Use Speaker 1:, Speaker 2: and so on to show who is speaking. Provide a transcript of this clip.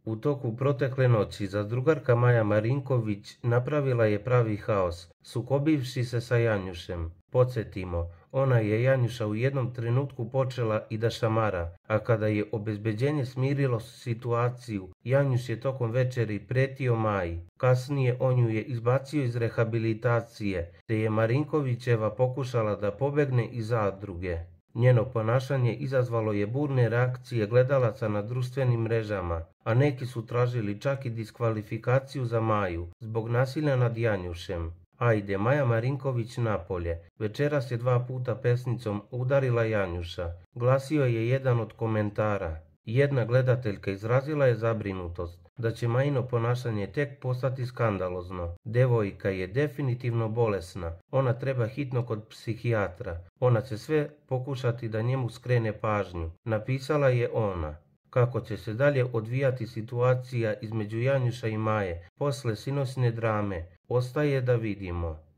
Speaker 1: U toku protekle noći zadrugarka Maja Marinković napravila je pravi haos, sukobivši se sa Janjušem. Podsjetimo, ona je Janjuša u jednom trenutku počela i da šamara, a kada je obezbeđenje smirilo situaciju, Janjuš je tokom večeri pretio Maji. Kasnije on ju je izbacio iz rehabilitacije, te je Marinkovićeva pokušala da pobegne iz zadruge. Njeno ponašanje izazvalo je burne reakcije gledalaca na društvenim mrežama, a neki su tražili čak i diskvalifikaciju za Maju zbog nasilja nad Janjušem. Ajde, Maja Marinković napolje. Večeras je 2 puta pesnicom udarila Janjuša, glasio je jedan od komentara. Jedna gledateljka izrazila je zabrinutost da će Majino ponašanje tek postati skandalozno. Devojka je definitivno bolesna, ona treba hitno kod psihijatra, ona će sve pokušati da njemu skrene pažnju, napisala je ona. Kako će se dalje odvijati situacija između Janjuša i Maje posle sinoćne drame, ostaje da vidimo.